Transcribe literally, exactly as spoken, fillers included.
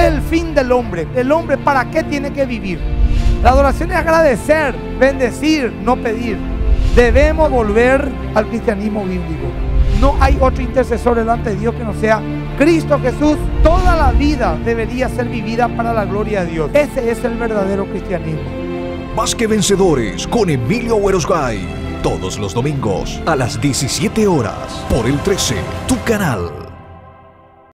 es el fin del hombre? ¿El hombre para qué tiene que vivir? La adoración es agradecer, bendecir, no pedir. Debemos volver al cristianismo bíblico. No hay otro intercesor delante de Dios que no sea Cristo Jesús. Toda la vida debería ser vivida para la gloria de Dios. Ese es el verdadero cristianismo. Más que Vencedores con Emilio Huerosgay. Todos los domingos a las diecisiete horas por el trece, tu canal.